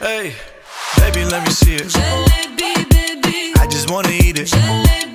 Hey, baby, let me see it. Jalebi, baby. I just wanna eat it. Jalebi.